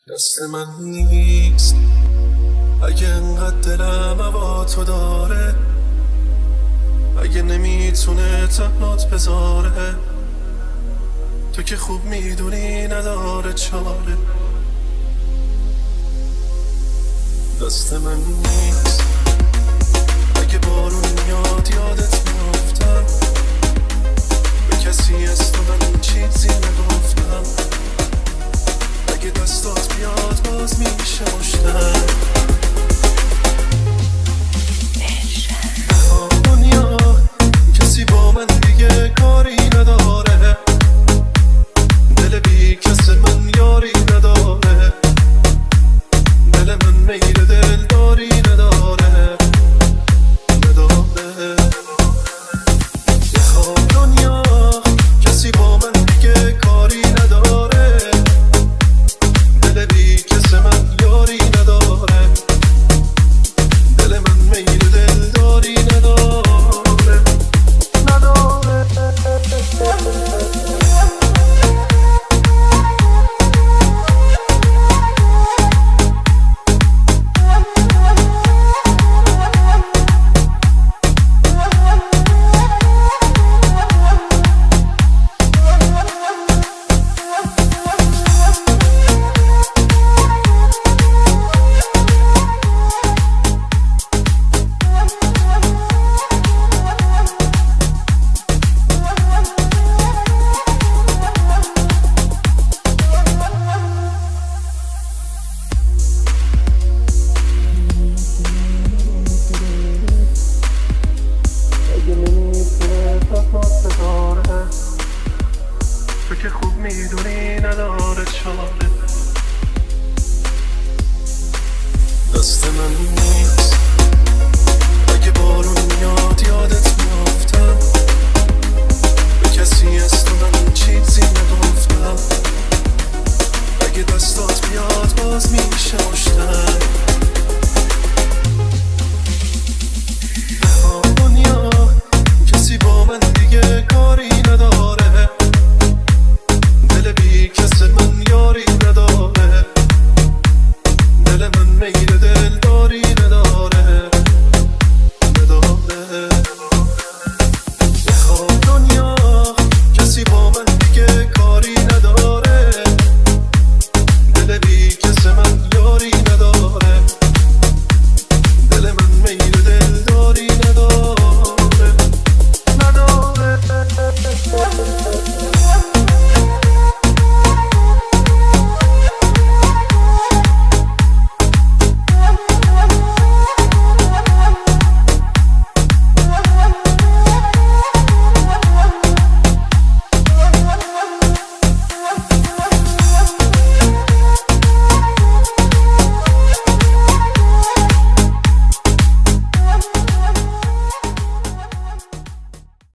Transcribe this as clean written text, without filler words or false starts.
دست من نیست اگه انقدر دلم هوا تو داره، اگه نمیتونه تنهات بذاره، تو که خوب میدونی نداره چاره. دست من نیست اگه بارون میاد یادت میافتم، به کسی از تو من چیزی نگفتم، اگه دستات بیاد باز میشه مشتم. دنیا کسی با من دیگه کاری نداره، دل بی کس من یاری نداره، دل من میل دلداری نداره. دنیا کسی با من دیگه کاری نداره، دل بی کس من یاری نداره، دل من میل دلداری نداره. تو که خوب میدونی نداره چاره. دست من نیست اگه بارون میاد یادت میافتم، به کسی از تو من چیزی نگفتم، اگه دستات بیاد باز میشه مشتم.